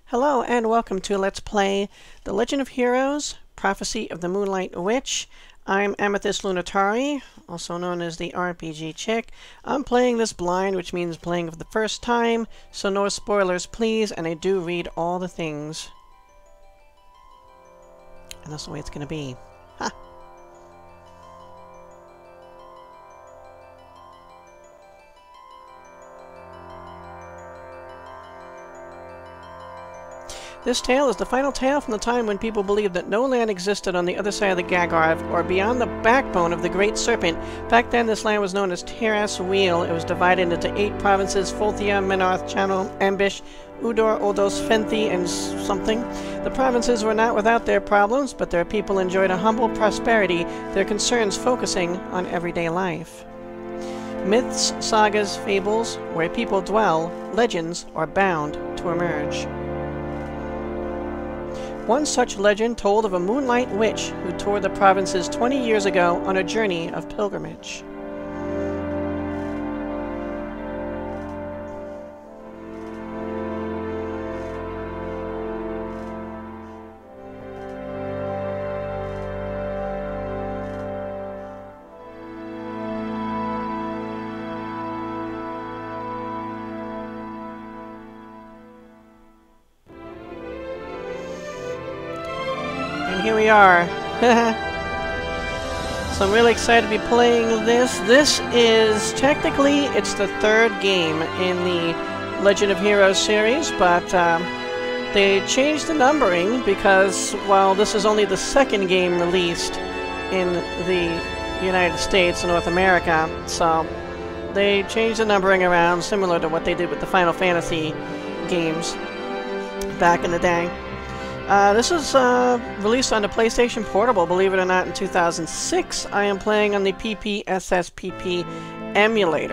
Hello and welcome to Let's Play The Legend of Heroes, Prophecy of the Moonlight Witch. I'm Amethyst Lunatari, also known as the RPG Chick. I'm playing this blind, which means playing for the first time, so no spoilers please, and I do read all the things. And that's the way it's gonna be. Ha! This tale is the final tale from the time when people believed that no land existed on the other side of the Gagharv, or beyond the backbone of the Great Serpent. Back then, this land was known as Tirasweel. It was divided into 8 provinces: Folthia, Menarth, Channel, Ambish, Udor, Oldos, Fenthi, and something. The provinces were not without their problems, but their people enjoyed a humble prosperity, their concerns focusing on everyday life. Myths, sagas, fables, where people dwell, legends are bound to emerge. One such legend told of a Moonlight Witch who toured the provinces 20 years ago on a journey of pilgrimage. Here we are. So I'm really excited to be playing this. This is, technically, it's the 3rd game in the Legend of Heroes series, but they changed the numbering because, well, this is only the 2nd game released in the United States and North America, so they changed the numbering around, similar to what they did with the Final Fantasy games back in the day. This was released on the PlayStation Portable, believe it or not, in 2006. I am playing on the PPSSPP emulator.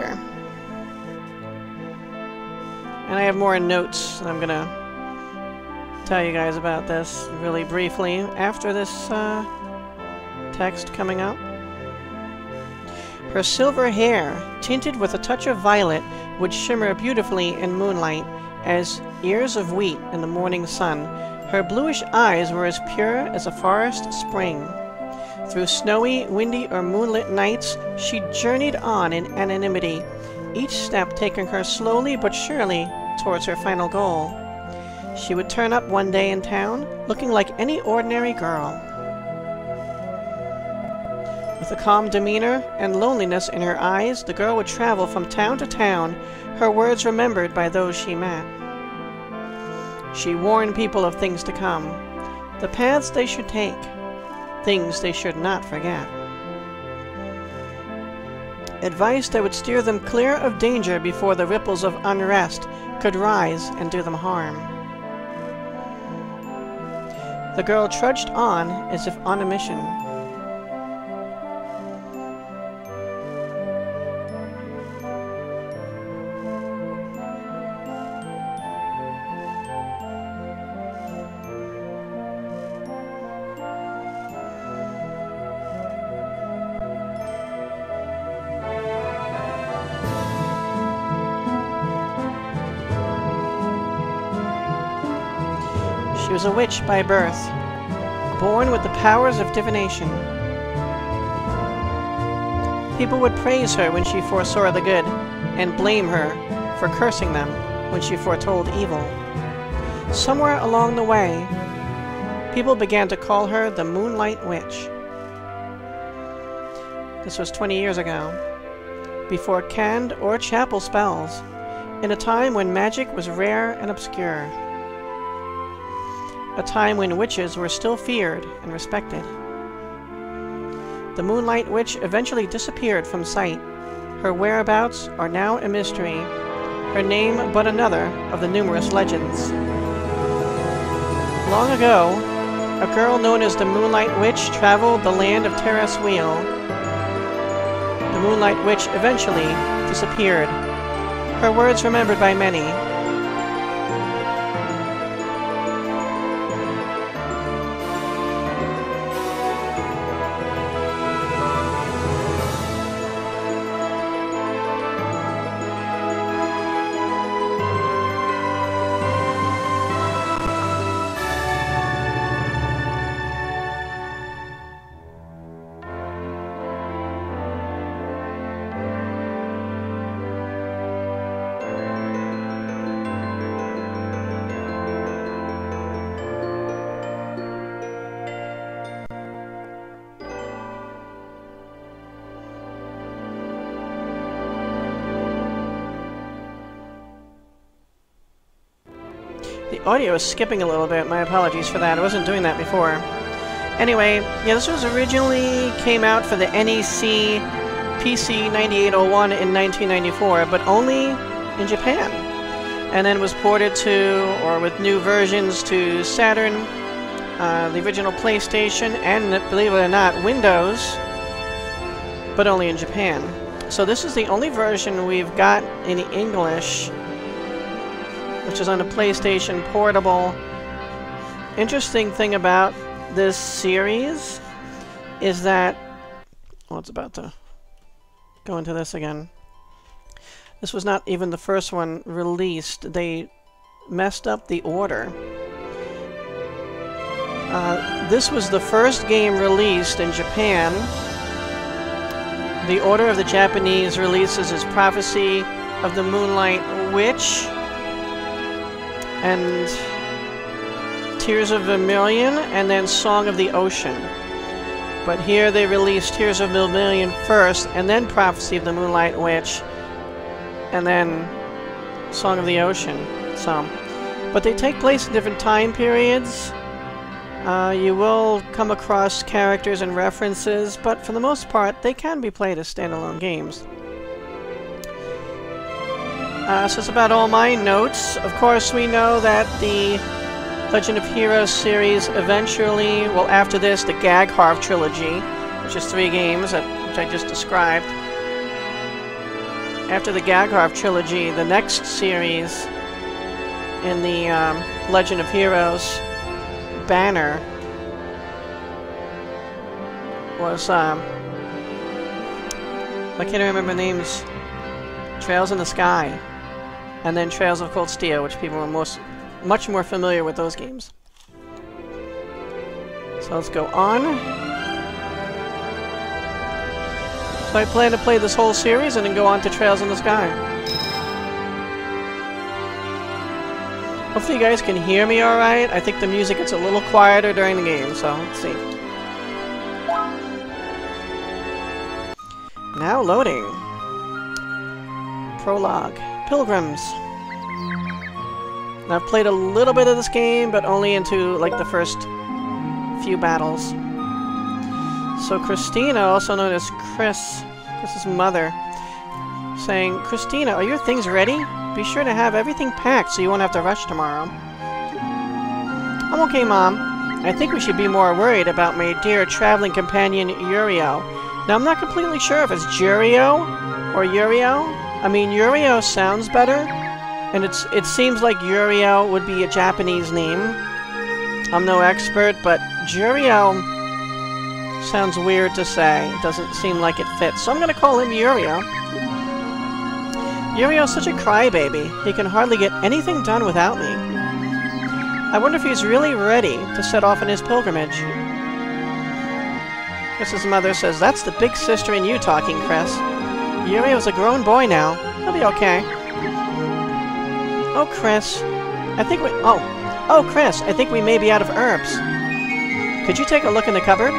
And I have more notes that I'm going to tell you guys about this really briefly after this text coming up. Her silver hair, tinted with a touch of violet, would shimmer beautifully in moonlight as ears of wheat in the morning sun. Her bluish eyes were as pure as a forest spring. Through snowy, windy, or moonlit nights, she journeyed on in anonymity, each step taking her slowly but surely towards her final goal. She would turn up one day in town, looking like any ordinary girl. With a calm demeanor and loneliness in her eyes, the girl would travel from town to town, her words remembered by those she met. She warned people of things to come, the paths they should take, things they should not forget. Advice that would steer them clear of danger before the ripples of unrest could rise and do them harm. The girl trudged on as if on a mission. She was a witch by birth, born with the powers of divination. People would praise her when she foresaw the good, and blame her for cursing them when she foretold evil. Somewhere along the way, people began to call her the Moonlight Witch. This was 20 years ago, before canned or chapel spells, in a time when magic was rare and obscure. A time when witches were still feared and respected. The Moonlight Witch eventually disappeared from sight. Her whereabouts are now a mystery, her name but another of the numerous legends. Long ago, a girl known as the Moonlight Witch traveled the land of Tirasweel. The Moonlight Witch eventually disappeared, her words remembered by many. audio is skipping a little bit. My apologies for that. I wasn't doing that before. Anyway, yeah, this was originally came out for the NEC PC 9801 in 1994, but only in Japan. And then was ported to, or with new versions, to Saturn, the original PlayStation, and, believe it or not, Windows, but only in Japan. So this is the only version we've got in English, which is on the PlayStation Portable. Interesting thing about this series is that... well, it's about to go into this again. This was not even the first one released. They messed up the order. This was the first game released in Japan. The order of the Japanese releases is Prophecy of the Moonlight Witch and Tears of Vermilion, and then Song of the Ocean. But here they released Tears of Vermilion first, and then Prophecy of the Moonlight Witch, and then Song of the Ocean. So, but they take place in different time periods. You will come across characters and references, but for the most part, they can be played as standalone games. So that's about all my notes. Of course, we know that the Legend of Heroes series eventually, well, after this, the Gagharv trilogy, which is 3 games, which I just described. After the Gagharv trilogy, the next series in the Legend of Heroes banner was, I can't remember names, Trails in the Sky, and then Trails of Cold Steel, which people are much more familiar with those games. So let's go on. So I plan to play this whole series and then go on to Trails in the Sky. Hopefully you guys can hear me alright. I think the music gets a little quieter during the game, so let's see. Now loading. Prologue. Pilgrims. Now, I've played a little bit of this game, but only into, like, the first few battles. So Christina, also known as Chris's mother, saying, "Christina, are your things ready? Be sure to have everything packed so you won't have to rush tomorrow." "I'm okay, Mom. I think we should be more worried about my dear traveling companion, Jurio." Now, I'm not completely sure if it's Jurio or Jurio. I mean, Jurio sounds better, and it seems like Jurio would be a Japanese name. I'm no expert, but Jurio sounds weird to say. It doesn't seem like it fits, so I'm going to call him Jurio. Jurio's such a crybaby. He can hardly get anything done without me. I wonder if he's really ready to set off on his pilgrimage. Chris's mother says, "That's the big sister in you talking, Chris. Jurio's a grown boy now. He'll be okay." "Oh, Chris, I think we... Oh, Chris, I think we may be out of herbs. Could you take a look in the cupboard?"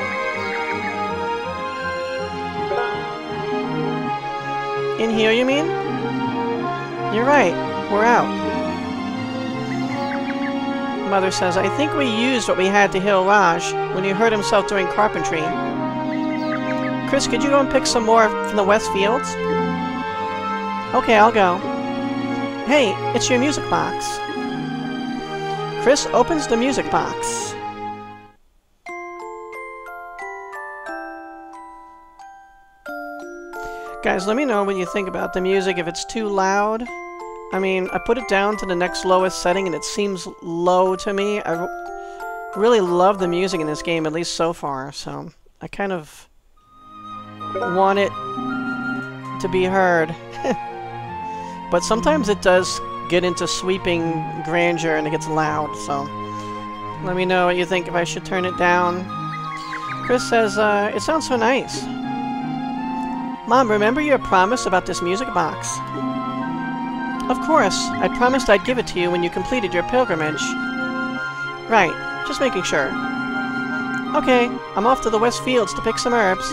"In here, you mean?" "You're right. We're out." Mother says, "I think we used what we had to heal Raj when he hurt himself doing carpentry. Chris, could you go and pick some more from the West Fields?" "Okay, I'll go." "Hey, it's your music box." Chris opens the music box. Guys, let me know what you think about the music, if it's too loud. I mean, I put it down to the next lowest setting and it seems low to me. I really love the music in this game, at least so far, so I kind of want it to be heard. But sometimes it does get into sweeping grandeur and it gets loud, so let me know what you think if I should turn it down. Chris says, "It sounds so nice." "Mom, remember your promise about this music box?" "Of course. I promised I'd give it to you when you completed your pilgrimage." "Right. Just making sure." "Okay. I'm off to the West Fields to pick some herbs."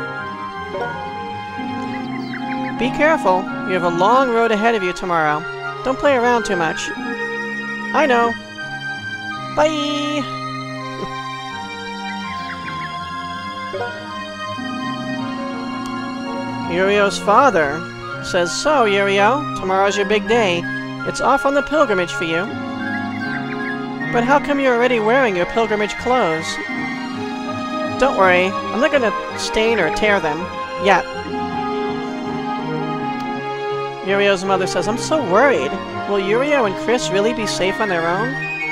"Be careful. You have a long road ahead of you tomorrow. Don't play around too much. I know. Bye! Jurio's father says, "So, Jurio, tomorrow's your big day. It's off on the pilgrimage for you. But how come you're already wearing your pilgrimage clothes?" "Don't worry, I'm not gonna stain or tear them. Yet." Jurio's mother says, "I'm so worried. Will Jurio and Chris really be safe on their own?"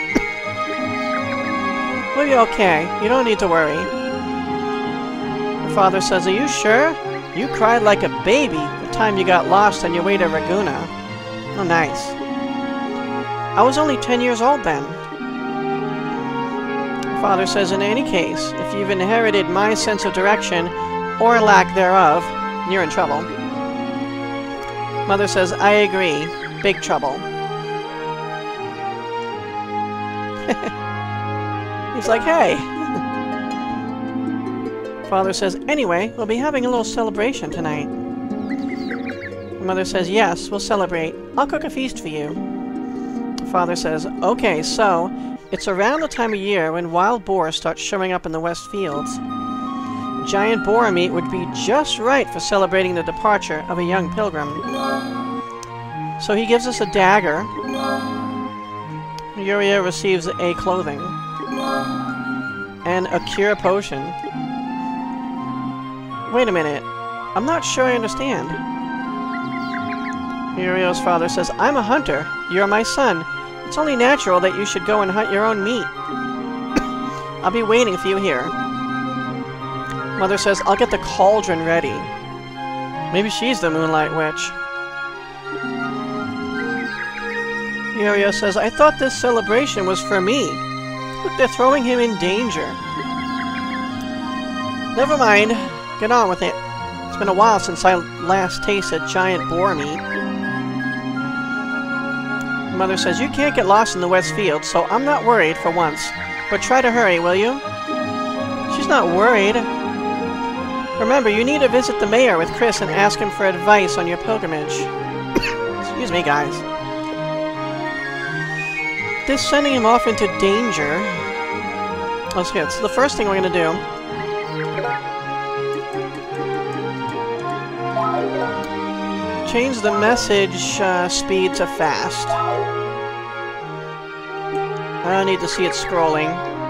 "We'll be okay. You don't need to worry." The father says, "Are you sure? You cried like a baby the time you got lost on your way to Raguna." "Oh, nice." "I was only 10 years old then." The father says, "In any case, if you've inherited my sense of direction, or lack thereof, you're in trouble." Mother says, "I agree. Big trouble." He's like, "Hey." Father says, "Anyway, we'll be having a little celebration tonight." Mother says, "Yes, we'll celebrate. I'll cook a feast for you." Father says, "Okay, so it's around the time of year when wild boar starts showing up in the west fields. Giant boar meat would be just right for celebrating the departure of a young pilgrim. So he gives us a dagger. Jurio receives a clothing. And a cure potion." Wait a minute. I'm not sure I understand. Jurio's father says, "I'm a hunter. You're my son. It's only natural that you should go and hunt your own meat. I'll be waiting for you here." Mother says, "I'll get the cauldron ready." Maybe she's the Moonlight Witch. Jurio says, "I thought this celebration was for me. Look, they're throwing him in danger." "Never mind. Get on with it. It's been a while since I last tasted giant boar meat." Mother says, "You can't get lost in the west field, so I'm not worried for once. But try to hurry, will you?" She's not worried. "Remember, you need to visit the mayor with Chris and ask him for advice on your pilgrimage." Excuse me, guys. This sending him off into danger. Let's get. So the first thing we're going to do. Change the message speed to fast. I don't need to see it scrolling.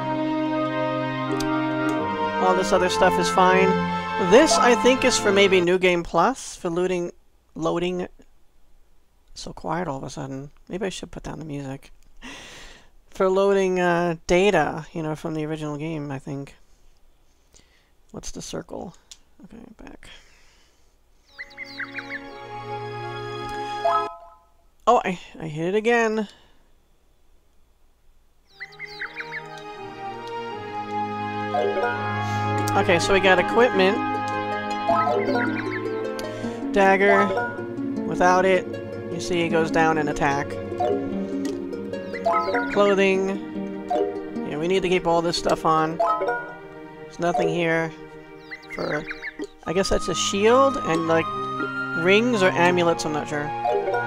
All this other stuff is fine. This, I think, is for maybe New Game Plus, for loading. So quiet all of a sudden. Maybe I should put down the music. For loading data, you know, from the original game, I think. What's the circle? Okay, back. Oh, I hit it again. Okay, so we got equipment. Dagger. Without it, you see it goes down in attack. Clothing. Yeah, we need to keep all this stuff on. There's nothing here for... I guess that's a shield and, like, rings or amulets, I'm not sure.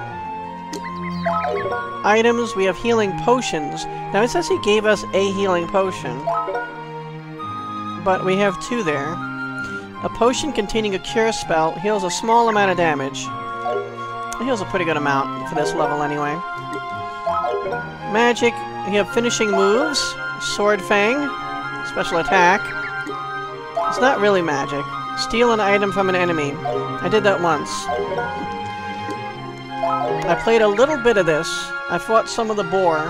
Items, we have healing potions. Now it says he gave us a healing potion. But we have 2 there. A potion containing a cure spell heals a small amount of damage. It heals a pretty good amount for this level anyway. Magic, we have finishing moves. Sword Fang, special attack. It's not really magic. Steal an item from an enemy. I did that once. I played a little bit of this. I fought some of the Boar.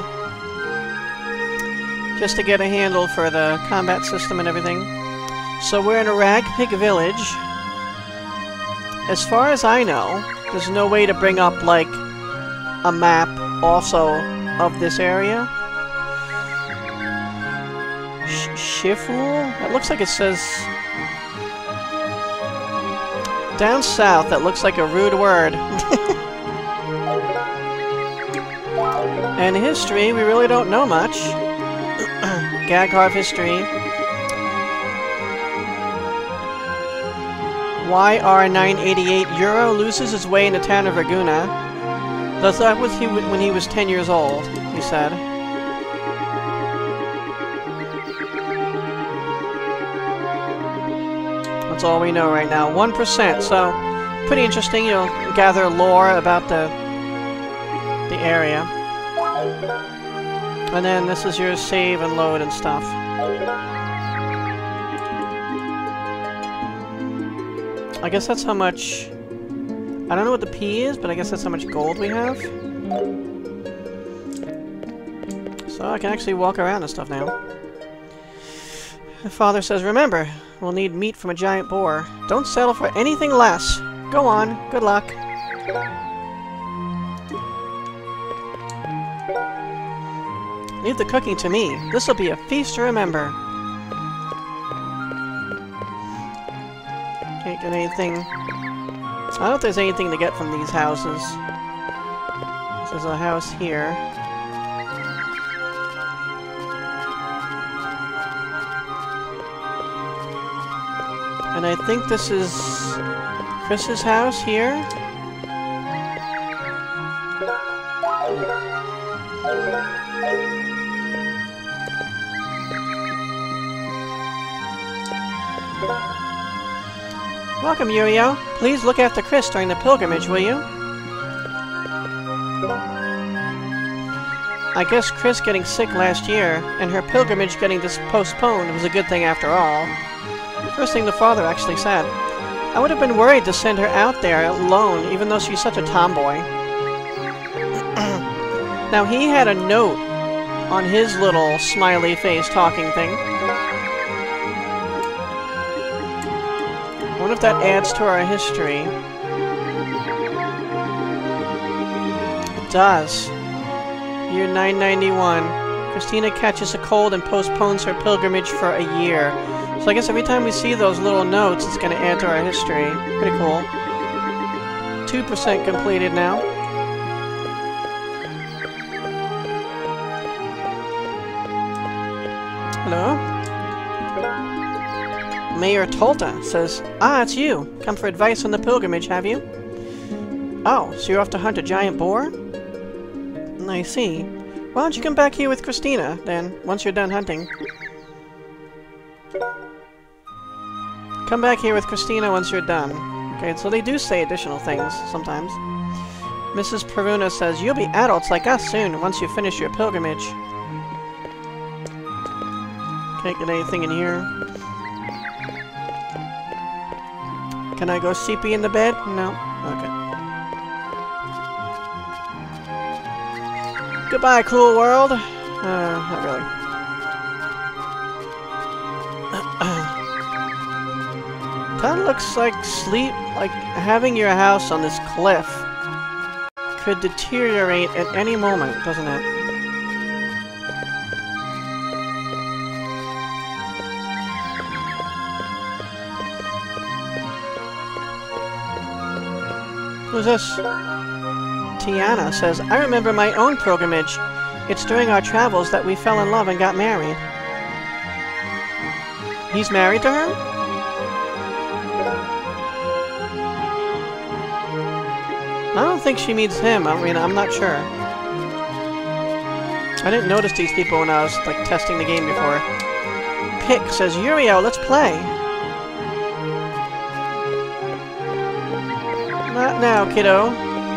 Just to get a handle for the combat system and everything. So we're in a Ragpick Village. As far as I know, there's no way to bring up, like, a map also of this area. Shiful? It looks like it says... Down south, that looks like a rude word. And history, we really don't know much. Gagharv history. YR988 Euro loses his way in the town of Raguna. That was when he was 10 years old, he said. That's all we know right now. 1%, so pretty interesting. You'll gather lore about the area. And then this is your save and load and stuff. I guess that's how much... I don't know what the P is, but I guess that's how much gold we have. So I can actually walk around and stuff now. The father says, remember, we'll need meat from a giant boar. Don't settle for anything less. Go on. Good luck. Leave the cooking to me. This'll be a feast to remember. Can't get anything... I don't know if there's anything to get from these houses. There's a house here. And I think this is Chris's house here. Welcome, Jurio. Please look after Chris during the pilgrimage, will you? I guess Chris getting sick last year, and her pilgrimage getting postponed was a good thing after all. First thing the father actually said. I would have been worried to send her out there alone, even though she's such a tomboy. Now, he had a note on his little smiley face talking thing. I wonder if that adds to our history. It does. Year 991. Christina catches a cold and postpones her pilgrimage for a year. So I guess every time we see those little notes, it's going to add to our history. Pretty cool. 2% completed now. Hello? Mayor Tolta says, ah, it's you. Come for advice on the pilgrimage, have you? Oh, so you're off to hunt a giant boar? I see. Why don't you come back here with Christina, then, once you're done hunting? Come back here with Christina once you're done. Okay, so they do say additional things, sometimes. Mrs. Peruna says, you'll be adults like us soon, once you finish your pilgrimage. Can't get anything in here. Can I go CP in the bed? No? Okay. Goodbye, cruel world! Not really. That looks like having your house on this cliff could deteriorate at any moment, doesn't it? Who's this? Tiana says, I remember my own pilgrimage. It's during our travels that we fell in love and got married. He's married to her? I don't think she means him. I mean, I'm not sure. I didn't notice these people when I was, like, testing the game before. Pick says, Jurio, let's play. Not now, kiddo.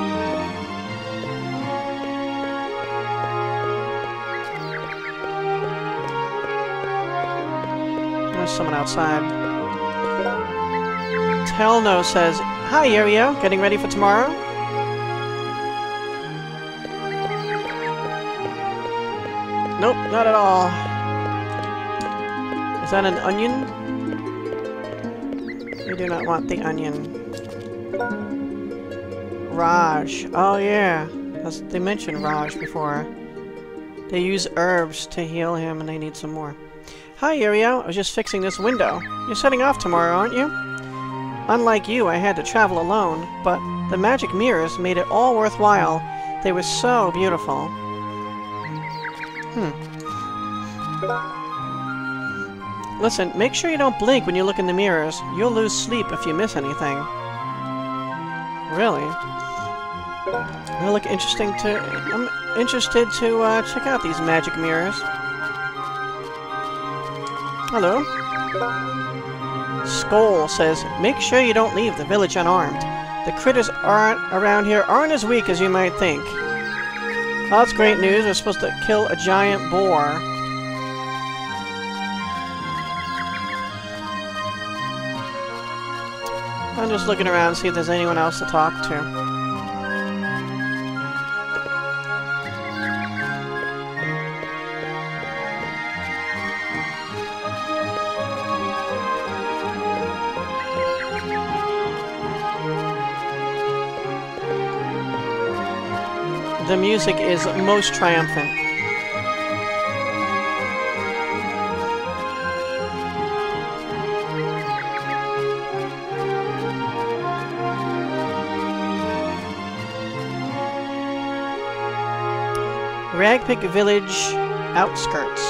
There's someone outside. Telno says, hi, Jurio. Getting ready for tomorrow? Nope, not at all. Is that an onion? We do not want the onion. Raj. Oh, yeah. They mentioned Raj before. They use herbs to heal him, and they need some more. Hi, Jurio. I was just fixing this window. You're setting off tomorrow, aren't you? Unlike you, I had to travel alone, but the magic mirrors made it all worthwhile. They were so beautiful. Listen, make sure you don't blink when you look in the mirrors. You'll lose sleep if you miss anything. Really? look interesting to... I'm interested to check out these magic mirrors. Hello. Skull says, make sure you don't leave the village unarmed. The critters around here aren't as weak as you might think. Oh, that's great news. We're supposed to kill a giant boar. I'm just looking around to see if there's anyone else to talk to. The music is most triumphant. Ragpick Village outskirts.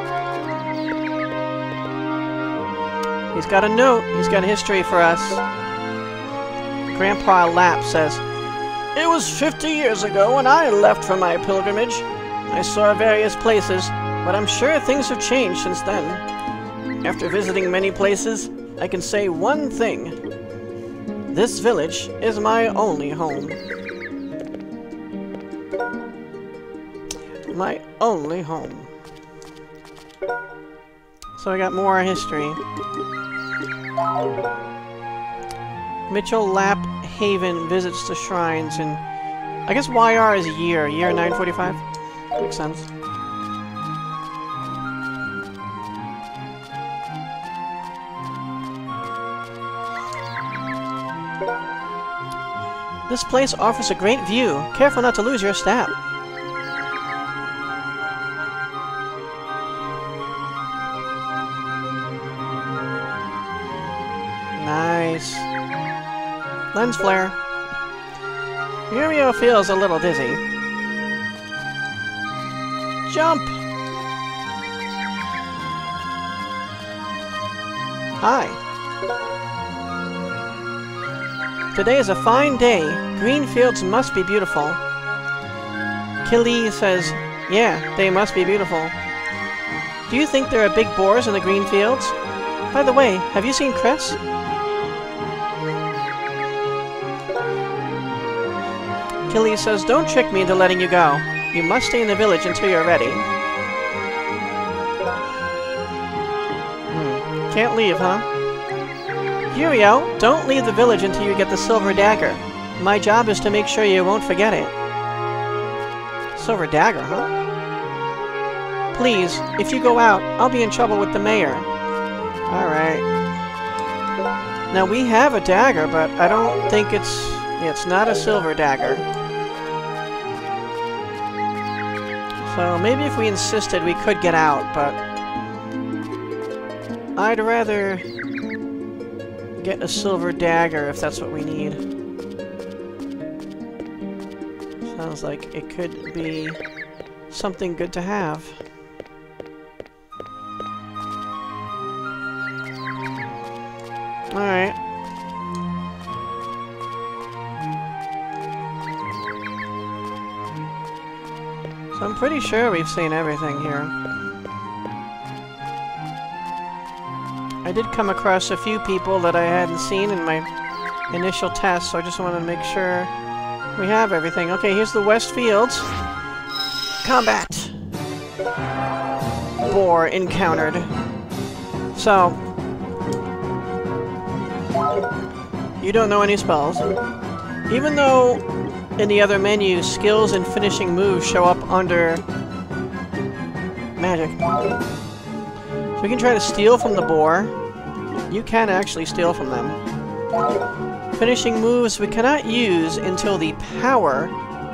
He's got a note. He's got a history for us. Grandpa Lap says, it was 50 years ago when I left for my pilgrimage. I saw various places, but I'm sure things have changed since then. After visiting many places, I can say one thing. This village is my only home. My only home. So I got more history. Mitchell Lap Haven visits the shrines, and I guess YR is year 945. Makes sense. This place offers a great view. Careful not to lose your step. Nice. Lens flare. Jurio feels a little dizzy. Jump! Hi. Today is a fine day. Green fields must be beautiful. Killy says, yeah, they must be beautiful. Do you think there are big boars in the green fields? By the way, have you seen Chris? Killy says, don't trick me into letting you go. You must stay in the village until you're ready. Can't leave, huh? Jurio, don't leave the village until you get the silver dagger. My job is to make sure you won't forget it. Silver dagger, huh? Please, if you go out, I'll be in trouble with the mayor. Alright. Now, we have a dagger, but I don't think it's not a silver dagger. So maybe if we insisted, we could get out, but I'd rather get a silver dagger if that's what we need. Sounds like it could be something good to have. Alright. So I'm pretty sure we've seen everything here. I did come across a few people that I hadn't seen in my initial test, so I just wanted to make sure we have everything. Okay, here's the West Fields. Combat! Boar encountered. So, you don't know any spells. Even though in the other menu, skills and finishing moves show up under magic. So we can try to steal from the boar. You can actually steal from them. Finishing moves we cannot use until the power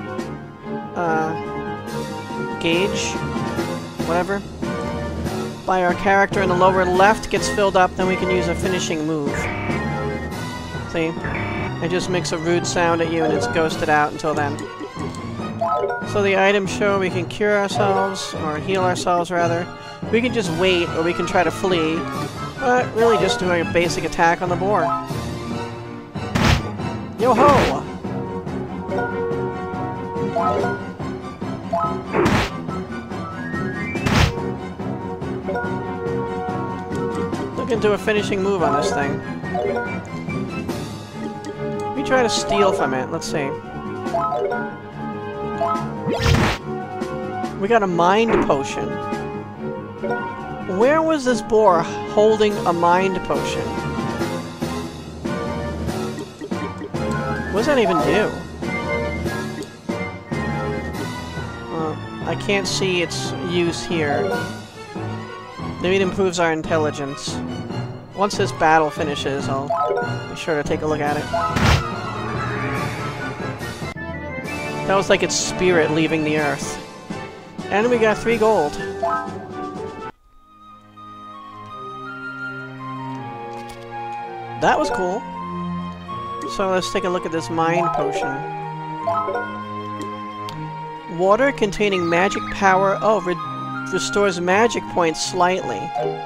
gauge, whatever, by our character in the lower left gets filled up, then we can use a finishing move. See? It just makes a rude sound at you and it's ghosted out until then. So the items show we can cure ourselves, or heal ourselves rather. We can just wait, or we can try to flee. But really just doing a basic attack on the boar. Yo-ho! Looking to a finishing move on this thing. Let me try to steal from it. Let's see. We got a mind potion. Where was this boar holding a mind potion? What does that even do? I can't see its use here. Maybe it improves our intelligence. Once this battle finishes, I'll be sure to take a look at it. That was like its spirit leaving the earth. And we got 3 gold. That was cool. So let's take a look at this mind potion. Water containing magic power. Oh, restores magic points slightly.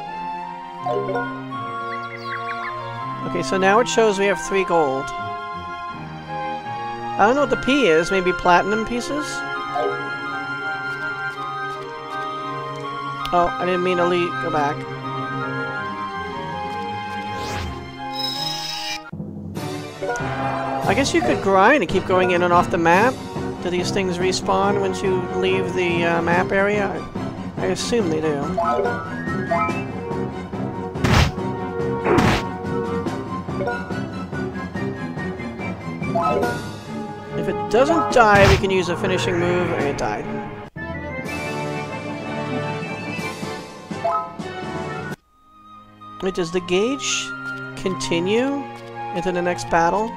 Okay, so now it shows we have 3 gold. I don't know what the P is. Maybe platinum pieces? Oh, I didn't mean to go back. I guess you could grind and keep going in and off the map. Do these things respawn once you leave the map area? I assume they do. If it doesn't die, we can use a finishing move, and it died. Wait, does the gauge continue into the next battle?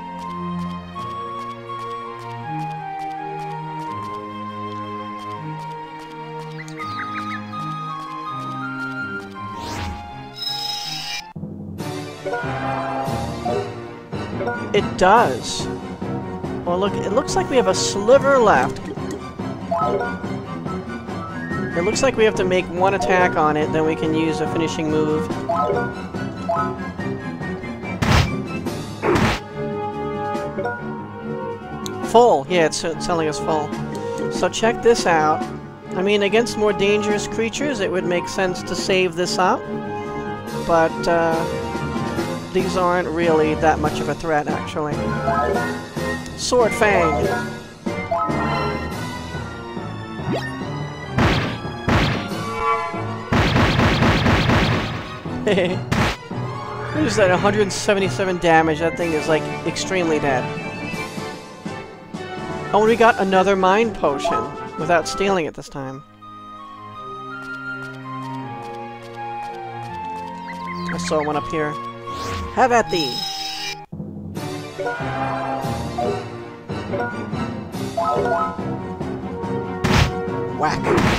It does. Well, look, it looks like we have a sliver left. It looks like we have to make 1 attack on it, then we can use a finishing move. Full! Yeah, it's telling us full. So check this out. I mean, against more dangerous creatures, it would make sense to save this up. But, these aren't really that much of a threat, actually. Sword Fang! What is that, 177 damage? That thing is, like, extremely dead. Oh, and we got another mind potion, without stealing it this time. I saw one up here. Have at thee! Whack!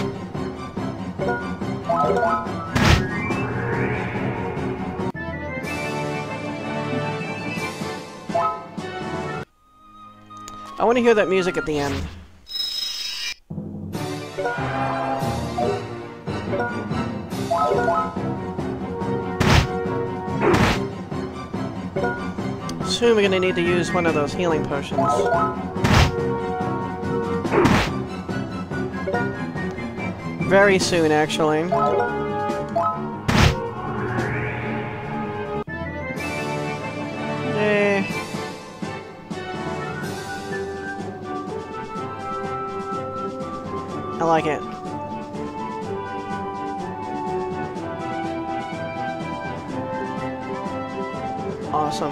I want to hear that music at the end. Soon we're gonna need to use one of those healing potions. Very soon, actually. I like it. Awesome.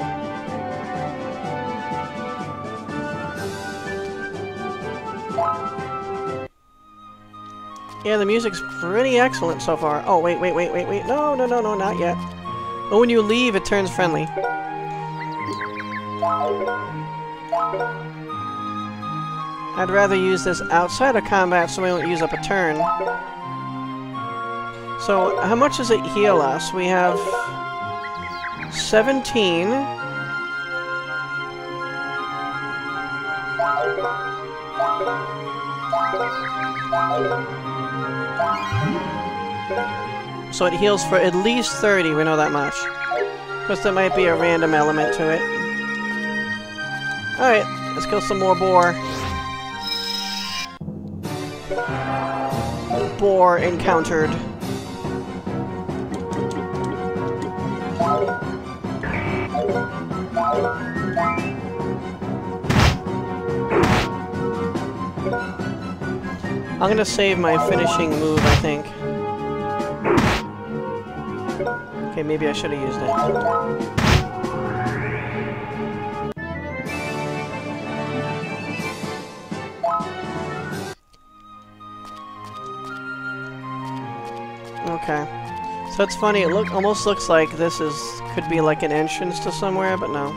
Yeah, the music's pretty excellent so far. Oh, wait. No, not yet. Oh, when you leave, it turns friendly. I'd rather use this outside of combat so we don't use up a turn. So, how much does it heal us? We have 17. So it heals for at least 30, we know that much. Plus there might be a random element to it. Alright, let's kill some more boar. Boar encountered. I'm gonna save my finishing move, I think. Okay, maybe I should have used it. Okay. So it's funny, it almost looks like this could be like an entrance to somewhere, but no.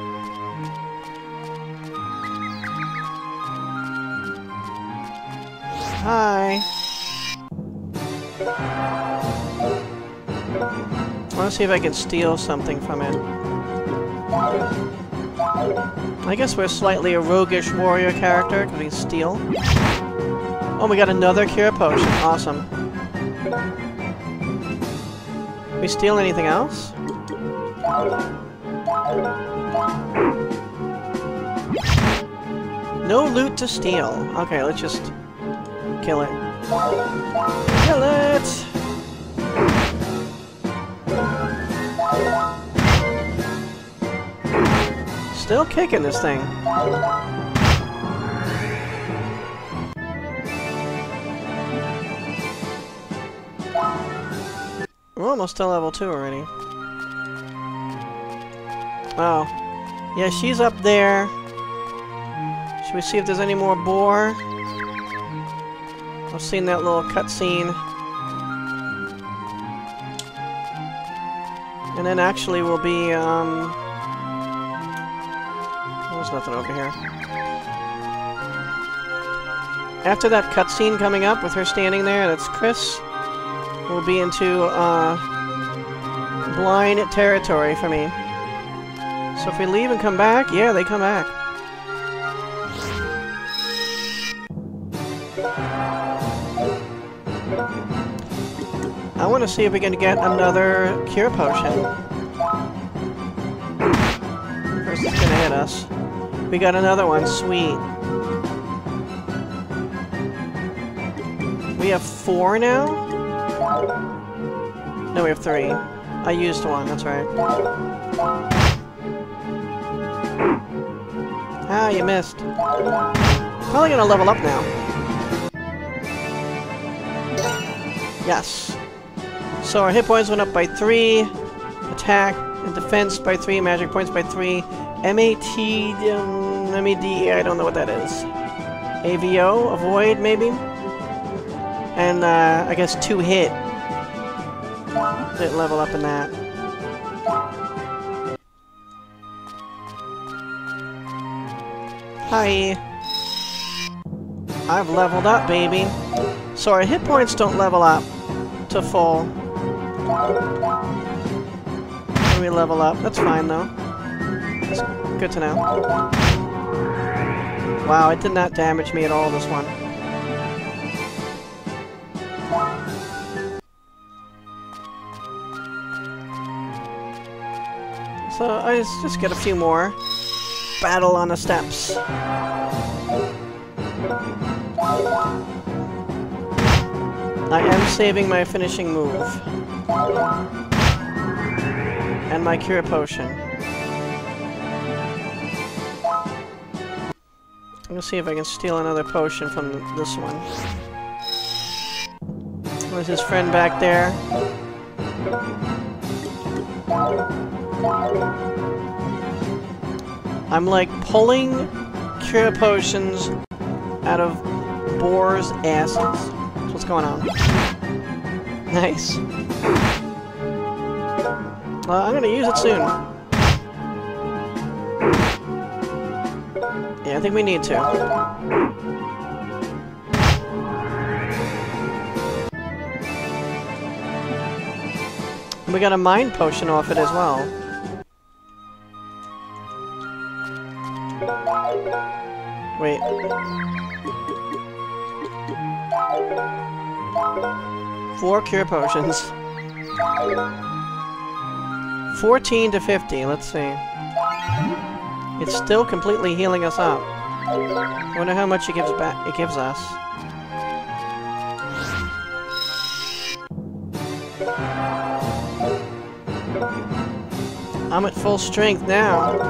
Hi! I want to see if I can steal something from it. I guess we're slightly a roguish warrior character, because we steal. Oh, we got another cure potion. Awesome. We steal anything else? No loot to steal. Okay, let's just kill it. Kill it! Still kicking this thing. We're almost to level 2 already. Oh. Yeah, she's up there. Should we see if there's any more boar? I've seen that little cutscene. And then actually we'll be, there's nothing over here. After that cutscene coming up with her standing there, that's Chris. We'll be into blind territory for me. So if we leave and come back, yeah, they come back. I want to see if we can get another cure potion. First it's gonna hit us. We got another one, sweet. We have 4 now? No, we have 3. I used 1, that's right. Ah, you missed. Probably gonna level up now. Yes. So our hit points went up by 3, attack and defense by 3, magic points by 3, MAT, MED, I don't know what that is. AVO, avoid maybe? And I guess 2 hit. Didn't level up in that. Hi. I've leveled up, baby. So our hit points don't level up to full. When we level up, that's fine though. That's good to know. Wow, it did not damage me at all, this one. So I just get a few more. Battle on the steps. I am saving my finishing move. And my cure potion. I'm gonna see if I can steal another potion from this one. There's his friend back there. I'm like pulling cure potions out of Boar's asses. That's what's going on. Nice. I'm gonna use it soon. Yeah, I think we need to. We got a mind potion off it as well. Wait. Four cure potions. 14 to 50, let's see. It's still completely healing us up. I wonder how much it gives back. It gives us. I'm at full strength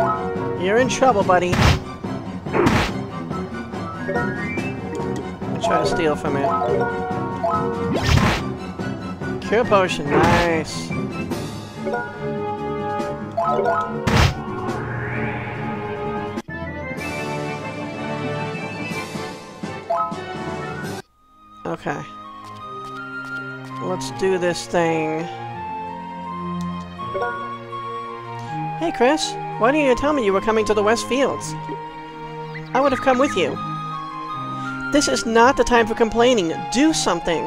now. You're in trouble, buddy. Which try to steal from it. Cure potion, nice. Okay. Let's do this thing. Hey, Chris. Why didn't you tell me you were coming to the West Fields? I would have come with you. This is not the time for complaining. Do something.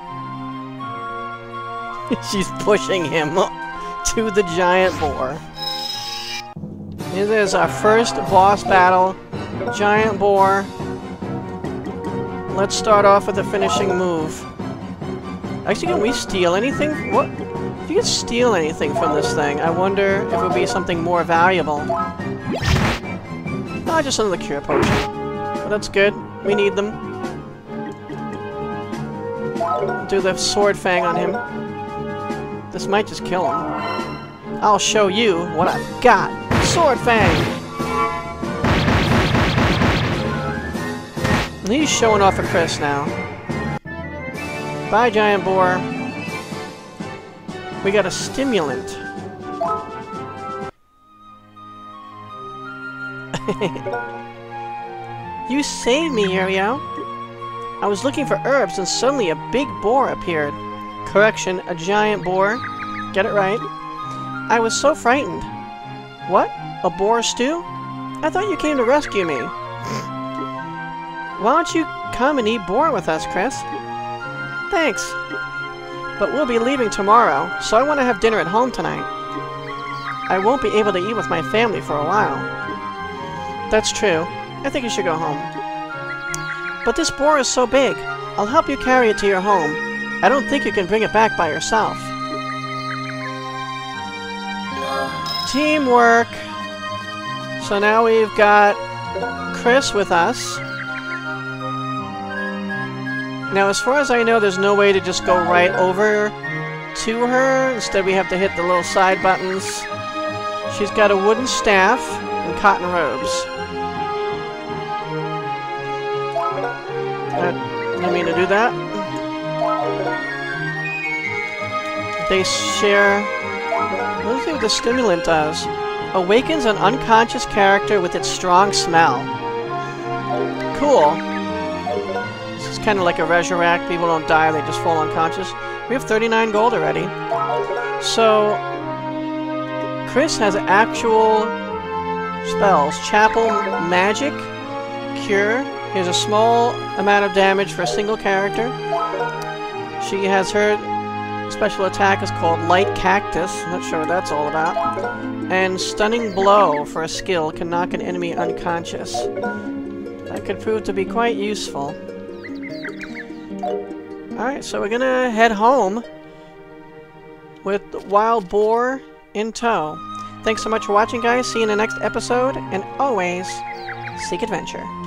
She's pushing him to the giant boar. This is our first boss battle. Giant boar. Let's start off with a finishing move. Actually, can we steal anything? What? If you could steal anything from this thing, I wonder if it would be something more valuable. Oh, just another cure potion. But that's good. We need them. Do the sword fang on him. This might just kill him. I'll show you what I've got. Sword fang! He's showing off for Chris now. Bye, giant boar. We got a stimulant. You saved me, Jurio. I was looking for herbs and suddenly a big boar appeared. Correction, a giant boar. Get it right. I was so frightened. What? A boar stew? I thought you came to rescue me. Why don't you come and eat boar with us, Chris? Thanks. But we'll be leaving tomorrow, so I want to have dinner at home tonight. I won't be able to eat with my family for a while. That's true. I think you should go home. But this boar is so big. I'll help you carry it to your home. I don't think you can bring it back by yourself. Teamwork! So now we've got Chris with us. Now, as far as I know, there's no way to just go right over to her. Instead, we have to hit the little side buttons. She's got a wooden staff and cotton robes. I mean to do that. They share... Let's see what the stimulant does. Awakens an unconscious character with its strong smell. Cool. Kind of like a resurrect. People don't die, they just fall unconscious. We have 39 gold already. So, Chris has actual spells. Chapel Magic, Cure. He has a small amount of damage for a single character. She has her special attack is called Light Cactus. I'm not sure what that's all about. And Stunning Blow for a skill can knock an enemy unconscious. That could prove to be quite useful. Alright, so we're gonna head home with the Wild Boar in tow. Thanks so much for watching, guys. See you in the next episode, and always seek adventure.